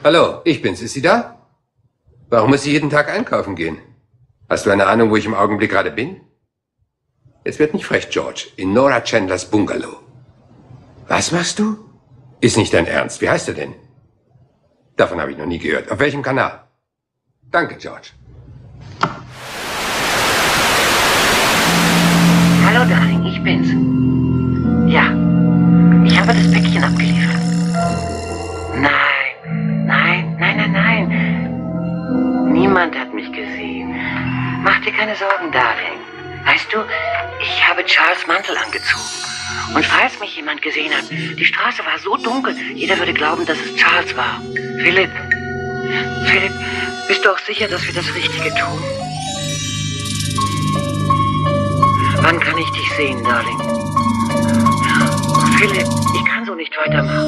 Hallo, ich bin's. Ist sie da? Warum muss sie jeden Tag einkaufen gehen? Hast du eine Ahnung, wo ich im Augenblick gerade bin? Jetzt wird nicht frech, George. In Nora Chandlers Bungalow. Was machst du? Ist nicht dein Ernst. Wie heißt er denn? Davon habe ich noch nie gehört. Auf welchem Kanal? Danke, George. Hallo, Darling, ich bin's. Ja, ich habe das Päckchen abgeliefert. Nein. Niemand hat mich gesehen. Mach dir keine Sorgen, Darling. Weißt du, ich habe Charles Mantel angezogen. Und falls mich jemand gesehen hat, die Straße war so dunkel, jeder würde glauben, dass es Charles war. Philipp, bist du auch sicher, dass wir das Richtige tun? Wann kann ich dich sehen, Darling? Philipp, ich kann so nicht weitermachen.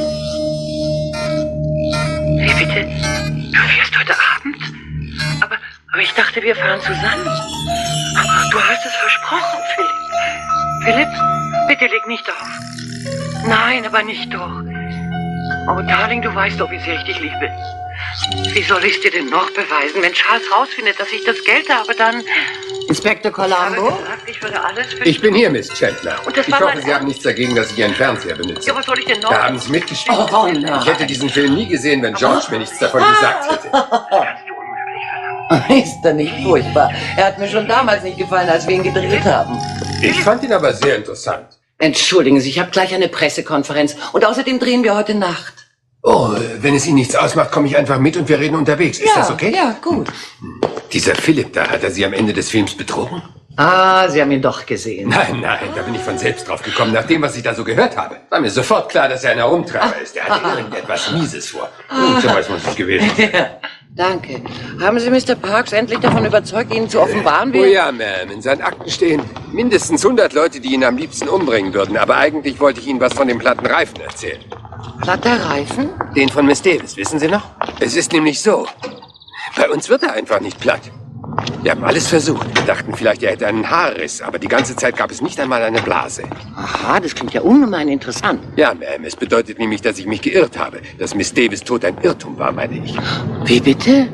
Wie bitte? Du fährst heute Abend? Aber ich dachte, wir fahren zusammen. Du hast es versprochen, Philipp. Philipp, bitte leg nicht auf. Nein, aber nicht doch. Oh, Darling, du weißt doch, wie sehr ich dich liebe. Wie soll ich es dir denn noch beweisen? Wenn Charles rausfindet, dass ich das Geld habe, dann... Inspektor Columbo? Ich bin hier, Miss Chandler. Ich hoffe, Sie haben nichts dagegen, dass ich Ihren Fernseher benutze. Ja, was soll ich denn noch? Da haben Sie mitgespielt. Oh, nein. Ich hätte diesen Film nie gesehen, wenn George mir nichts davon gesagt hätte. Ist er nicht furchtbar? Er hat mir schon damals nicht gefallen, als wir ihn gedreht haben. Ich fand ihn aber sehr interessant. Entschuldigen Sie, ich habe gleich eine Pressekonferenz. Und außerdem drehen wir heute Nacht. Oh, wenn es Ihnen nichts ausmacht, komme ich einfach mit und wir reden unterwegs. Ist das okay? Ja, gut. Dieser Philipp da, hat er Sie am Ende des Films betrogen? Ah, Sie haben ihn doch gesehen. Nein, da bin ich von selbst drauf gekommen. Nach dem, was ich da so gehört habe, war mir sofort klar, dass er ein Herumtreiber ist. Er hatte irgendetwas Mieses vor. So weiß man es nicht gewesen. Ja, danke. Haben Sie Mr. Parks endlich davon überzeugt, Ihnen zu offenbaren, wie... Oh ja, Ma'am. In seinen Akten stehen mindestens 100 Leute, die ihn am liebsten umbringen würden. Aber eigentlich wollte ich Ihnen was von dem platten Reifen erzählen. Platter Reifen? Den von Miss Davis, wissen Sie noch? Es ist nämlich so. Bei uns wird er einfach nicht platt. Wir haben alles versucht. Wir dachten vielleicht, er hätte einen Haarriss, aber die ganze Zeit gab es nicht einmal eine Blase. Aha, das klingt ja ungemein interessant. Ja, Ma'am, es bedeutet nämlich, dass ich mich geirrt habe. Dass Miss Davis Tod ein Irrtum war, meine ich. Wie bitte?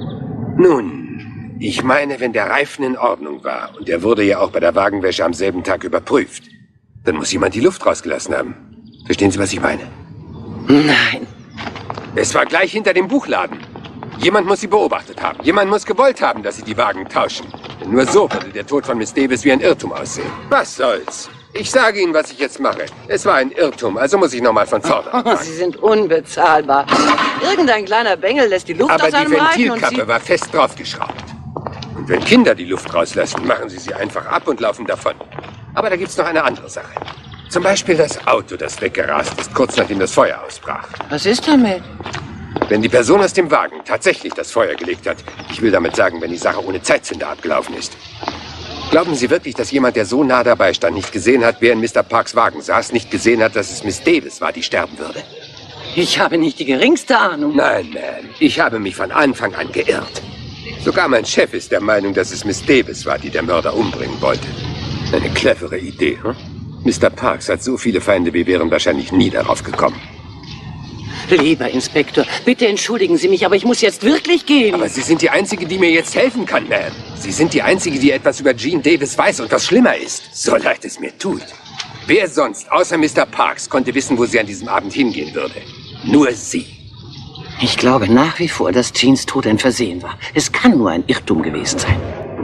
Nun, ich meine, wenn der Reifen in Ordnung war, und er wurde ja auch bei der Wagenwäsche am selben Tag überprüft, dann muss jemand die Luft rausgelassen haben. Verstehen Sie, was ich meine? Nein. Es war gleich hinter dem Buchladen. Jemand muss sie beobachtet haben. Jemand muss gewollt haben, dass sie die Wagen tauschen. Denn nur so würde der Tod von Miss Davis wie ein Irrtum aussehen. Was soll's? Ich sage Ihnen, was ich jetzt mache. Es war ein Irrtum, also muss ich nochmal von vorne anfangen. Sie sind unbezahlbar. Irgendein kleiner Bengel lässt die Luft Aber aus einem die Reifen und Ventilkappe war fest draufgeschraubt. Und wenn Kinder die Luft rauslassen, machen sie sie einfach ab und laufen davon. Aber da gibt's noch eine andere Sache. Zum Beispiel das Auto, das weggerast ist, kurz nachdem das Feuer ausbrach. Was ist damit? Wenn die Person aus dem Wagen tatsächlich das Feuer gelegt hat, ich will damit sagen, wenn die Sache ohne Zeitzünder abgelaufen ist. Glauben Sie wirklich, dass jemand, der so nah dabei stand, nicht gesehen hat, wer in Mr. Parks Wagen saß, nicht gesehen hat, dass es Miss Davis war, die sterben würde? Ich habe nicht die geringste Ahnung. Nein, Ma'am, ich habe mich von Anfang an geirrt. Sogar mein Chef ist der Meinung, dass es Miss Davis war, die der Mörder umbringen wollte. Eine clevere Idee, hm? Mr. Parks hat so viele Feinde, wir wären wahrscheinlich nie darauf gekommen. Lieber Inspektor, bitte entschuldigen Sie mich, aber ich muss jetzt wirklich gehen. Aber Sie sind die Einzige, die mir jetzt helfen kann, Ma'am. Sie sind die Einzige, die etwas über Jean Davis weiß und was schlimmer ist, so leid es mir tut. Wer sonst, außer Mr. Parks, konnte wissen, wo sie an diesem Abend hingehen würde? Nur Sie. Ich glaube nach wie vor, dass Jeans Tod ein Versehen war. Es kann nur ein Irrtum gewesen sein.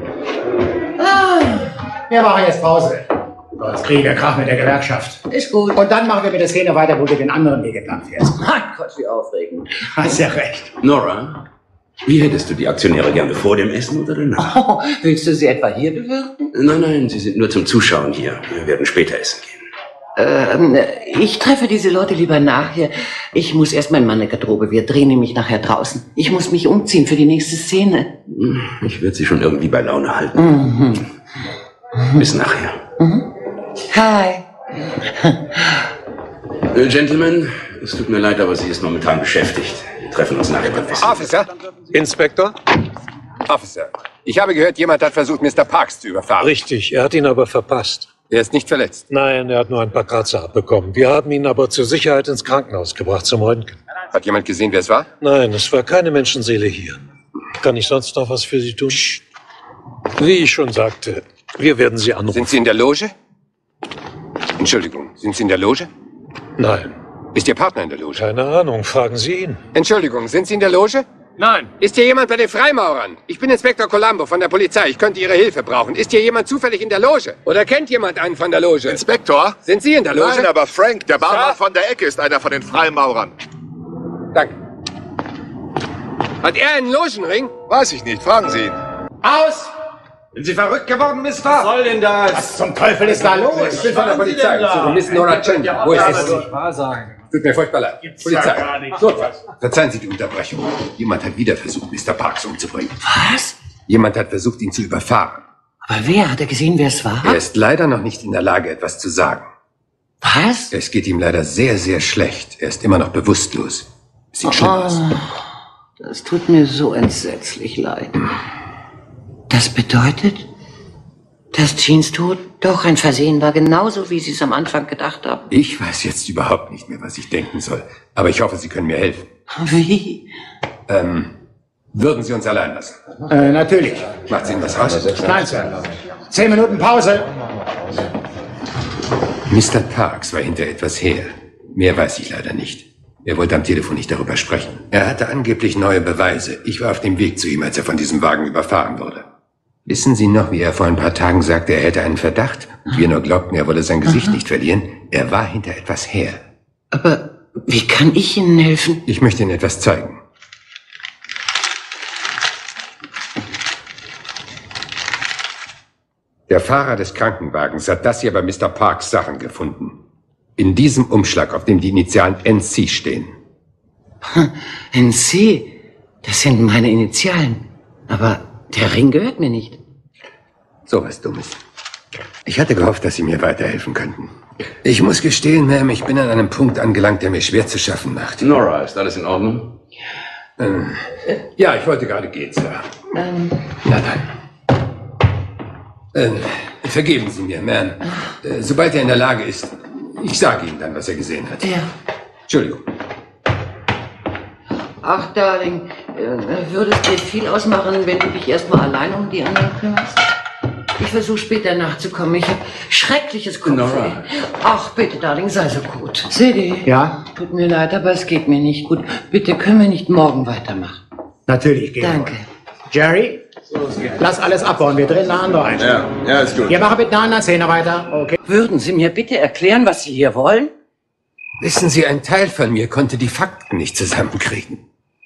Wir machen jetzt Pause. Sonst kriegen wir Krach mit der Gewerkschaft. Ist gut. Und dann machen wir mit der Szene weiter, wo du den anderen Weg entlang fährst. Mein Gott, wie aufregend. Hast ja recht. Nora, wie hättest du die Aktionäre gerne vor dem Essen oder danach? Oh, willst du sie etwa hier bewirten? Nein, sie sind nur zum Zuschauen hier. Wir werden später essen gehen. Ich treffe diese Leute lieber nachher. Ich muss erst mein Mann in der Garderobe. Wir drehen nämlich nachher draußen. Ich muss mich umziehen für die nächste Szene. Ich werde sie schon irgendwie bei Laune halten. Mhm. Bis nachher. Mhm. Hi. Gentlemen, es tut mir leid, aber sie ist momentan beschäftigt. Wir treffen uns nachher beim Essen. Officer? Inspektor? Officer, ich habe gehört, jemand hat versucht, Mr. Parks zu überfahren. Richtig, er hat ihn aber verpasst. Er ist nicht verletzt? Nein, er hat nur ein paar Kratzer abbekommen. Wir haben ihn aber zur Sicherheit ins Krankenhaus gebracht zum Röntgen. Hat jemand gesehen, wer es war? Nein, es war keine Menschenseele hier. Kann ich sonst noch was für Sie tun? Wie ich schon sagte, wir werden Sie anrufen. Sind Sie in der Loge? Entschuldigung, sind Sie in der Loge? Nein. Ist Ihr Partner in der Loge? Keine Ahnung, fragen Sie ihn. Entschuldigung, sind Sie in der Loge? Nein. Ist hier jemand bei den Freimaurern? Ich bin Inspektor Colombo von der Polizei. Ich könnte Ihre Hilfe brauchen. Ist hier jemand zufällig in der Loge? Oder kennt jemand einen von der Loge? Inspektor? Sind Sie in der Loge? Nein, aber Frank, der Barmann von der Ecke, ist einer von den Freimaurern. Danke. Hat er einen Logenring? Weiß ich nicht, fragen Sie ihn. Aus! Sind Sie verrückt geworden, Mister? Was soll denn das? Was zum Teufel ist da los? Ich bin von der Polizei. Sie Miss Nora Chandler. Wo ist sie? Tut mir furchtbar leid. Polizei. Notfalls. Verzeihen Sie die Unterbrechung. Jemand hat wieder versucht, Mr. Parks umzubringen. Was? Jemand hat versucht, ihn zu überfahren. Aber wer? Hat er gesehen, wer es war? Er ist leider noch nicht in der Lage, etwas zu sagen. Was? Es geht ihm leider sehr, sehr schlecht. Er ist immer noch bewusstlos. Sieht schlimm aus. Das tut mir so entsetzlich leid. Das bedeutet, dass Jeans Tod doch ein Versehen war, genauso wie Sie es am Anfang gedacht haben. Ich weiß jetzt überhaupt nicht mehr, was ich denken soll. Aber ich hoffe, Sie können mir helfen. Wie? Würden Sie uns allein lassen? Natürlich. Macht es Ihnen was aus? Nein, Sir. 10 Minuten Pause. Mr. Parks war hinter etwas her. Mehr weiß ich leider nicht. Er wollte am Telefon nicht darüber sprechen. Er hatte angeblich neue Beweise. Ich war auf dem Weg zu ihm, als er von diesem Wagen überfahren wurde. Wissen Sie noch, wie er vor ein paar Tagen sagte, er hätte einen Verdacht? Und wir nur glaubten, er wolle sein Gesicht nicht verlieren. Er war hinter etwas her. Aber wie kann ich Ihnen helfen? Ich möchte Ihnen etwas zeigen. Der Fahrer des Krankenwagens hat das hier bei Mr. Parks Sachen gefunden. In diesem Umschlag, auf dem die Initialen NC stehen. NC? Das sind meine Initialen. Aber der Ring gehört mir nicht. So was Dummes. Ich hatte gehofft, dass Sie mir weiterhelfen könnten. Ich muss gestehen, Ma'am, ich bin an einem Punkt angelangt, der mir schwer zu schaffen macht. Nora, ist alles in Ordnung? Ja, ich wollte gerade gehen, Sir. Na dann. Vergeben Sie mir, Ma'am. Sobald er in der Lage ist, ich sage Ihnen dann, was er gesehen hat. Ja. Entschuldigung. Ach, Darling, würde es dir viel ausmachen, wenn du dich erstmal allein um die anderen kümmerst? Ich versuche später nachzukommen. Ich habe schreckliches Kopfweh. Ach, bitte, Darling, sei so gut. Sadie. Ja? Tut mir leid, aber es geht mir nicht gut. Bitte, können wir nicht morgen weitermachen? Natürlich geht Danke. Jerry, lass alles abbauen. Wir drehen eine andere ein. Ja, ist gut. Wir machen mit einer anderen Szene weiter. Okay. Würden Sie mir bitte erklären, was Sie hier wollen? Wissen Sie, ein Teil von mir konnte die Fakten nicht zusammenkriegen.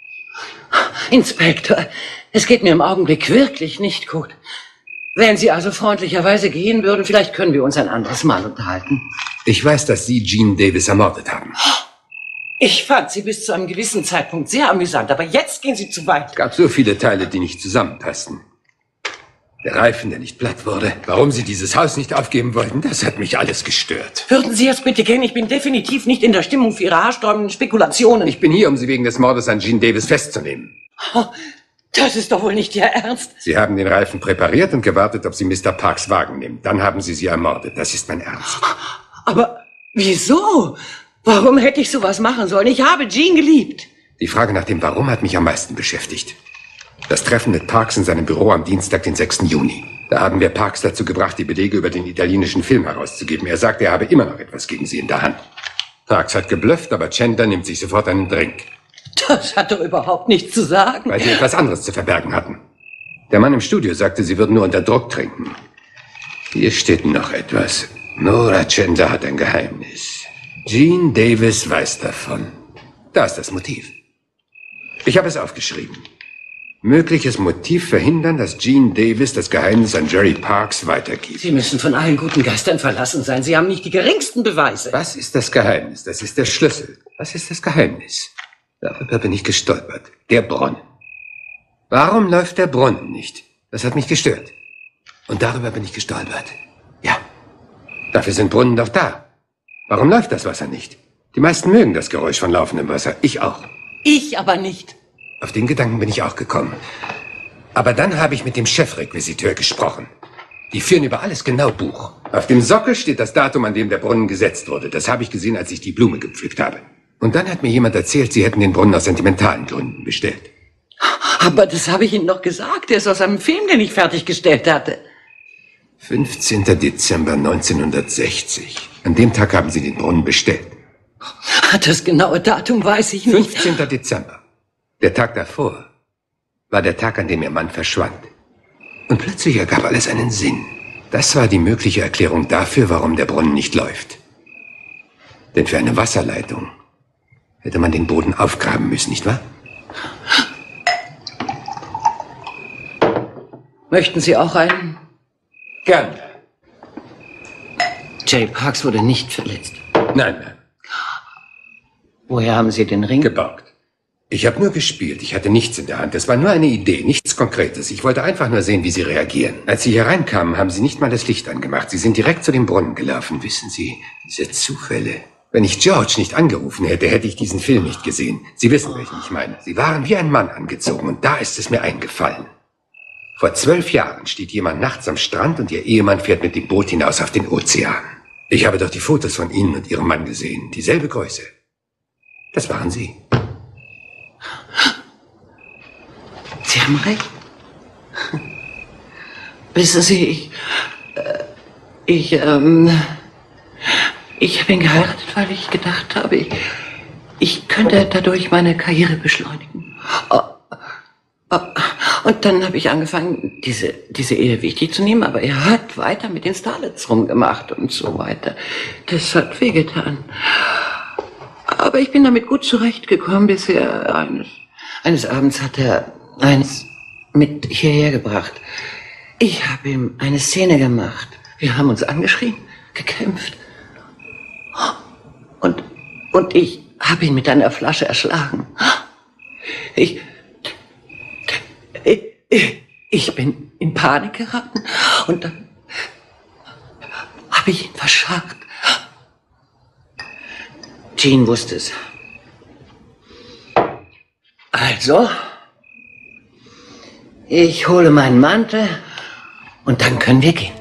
Inspektor, es geht mir im Augenblick wirklich nicht gut. Wenn Sie also freundlicherweise gehen würden, vielleicht können wir uns ein anderes Mal unterhalten. Ich weiß, dass Sie Jean Davis ermordet haben. Ich fand Sie bis zu einem gewissen Zeitpunkt sehr amüsant, aber jetzt gehen Sie zu weit. Es gab so viele Teile, die nicht zusammenpassten. Der Reifen, der nicht platt wurde. Warum Sie dieses Haus nicht aufgeben wollten, das hat mich alles gestört. Würden Sie jetzt bitte gehen? Ich bin definitiv nicht in der Stimmung für Ihre haarsträubenden Spekulationen. Ich bin hier, um Sie wegen des Mordes an Jean Davis festzunehmen. Oh, das ist doch wohl nicht Ihr Ernst. Sie haben den Reifen präpariert und gewartet, ob sie Mr. Parks Wagen nimmt. Dann haben Sie sie ermordet. Das ist mein Ernst. Aber wieso? Warum hätte ich sowas machen sollen? Ich habe Jean geliebt. Die Frage nach dem Warum hat mich am meisten beschäftigt. Das Treffen mit Parks in seinem Büro am Dienstag, den 6. Juni. Da haben wir Parks dazu gebracht, die Belege über den italienischen Film herauszugeben. Er sagte, er habe immer noch etwas gegen sie in der Hand. Parks hat geblufft, aber Chandler nimmt sich sofort einen Drink. Das hat doch überhaupt nichts zu sagen. Weil sie etwas anderes zu verbergen hatten. Der Mann im Studio sagte, sie würden nur unter Druck trinken. Hier steht noch etwas. Nora Chandler hat ein Geheimnis. Jean Davis weiß davon. Da ist das Motiv. Ich habe es aufgeschrieben. Mögliches Motiv verhindern, dass Jean Davis das Geheimnis an Jerry Parks weitergibt. Sie müssen von allen guten Geistern verlassen sein. Sie haben nicht die geringsten Beweise. Was ist das Geheimnis? Das ist der Schlüssel. Was ist das Geheimnis? Darüber bin ich gestolpert. Der Brunnen. Warum läuft der Brunnen nicht? Das hat mich gestört. Und darüber bin ich gestolpert. Ja. Dafür sind Brunnen doch da. Warum läuft das Wasser nicht? Die meisten mögen das Geräusch von laufendem Wasser. Ich auch. Ich aber nicht. Auf den Gedanken bin ich auch gekommen. Aber dann habe ich mit dem Chefrequisiteur gesprochen. Die führen über alles genau Buch. Auf dem Sockel steht das Datum, an dem der Brunnen gesetzt wurde. Das habe ich gesehen, als ich die Blume gepflückt habe. Und dann hat mir jemand erzählt, Sie hätten den Brunnen aus sentimentalen Gründen bestellt. Aber das habe ich Ihnen doch gesagt. Der ist aus einem Film, den ich fertiggestellt hatte. 15. Dezember 1960. An dem Tag haben Sie den Brunnen bestellt. Das genaue Datum weiß ich nicht. 15. Dezember. Der Tag davor war der Tag, an dem Ihr Mann verschwand. Und plötzlich ergab alles einen Sinn. Das war die mögliche Erklärung dafür, warum der Brunnen nicht läuft. Denn für eine Wasserleitung hätte man den Boden aufgraben müssen, nicht wahr? Möchten Sie auch einen? Gern. Jay Parks wurde nicht verletzt. Nein, nein. Woher haben Sie den Ring? Geborgt. Ich habe nur gespielt. Ich hatte nichts in der Hand. Es war nur eine Idee, nichts Konkretes. Ich wollte einfach nur sehen, wie Sie reagieren. Als Sie hier reinkamen, haben Sie nicht mal das Licht angemacht. Sie sind direkt zu dem Brunnen gelaufen. Wissen Sie, diese Zufälle. Wenn ich George nicht angerufen hätte, hätte ich diesen Film nicht gesehen. Sie wissen, welchen ich meine. Sie waren wie ein Mann angezogen und da ist es mir eingefallen. Vor 12 Jahren steht jemand nachts am Strand und Ihr Ehemann fährt mit dem Boot hinaus auf den Ozean. Ich habe doch die Fotos von Ihnen und Ihrem Mann gesehen. Dieselbe Größe. Das waren Sie. Sie haben recht. Wissen Sie, ich habe ihn geheiratet, weil ich gedacht habe, ich könnte dadurch meine Karriere beschleunigen. Und dann habe ich angefangen, diese Ehe wichtig zu nehmen, aber er hat weiter mit den Starlets rumgemacht und so weiter. Das hat wehgetan. Aber ich bin damit gut zurechtgekommen, bis er eines Abends hat er eins mit hierher gebracht. Ich habe ihm eine Szene gemacht. Wir haben uns angeschrien, gekämpft. Und ich habe ihn mit einer Flasche erschlagen. Ich bin in Panik geraten und dann habe ich ihn verscharrt. Jean wusste es. Also, ich hole meinen Mantel und dann können wir gehen.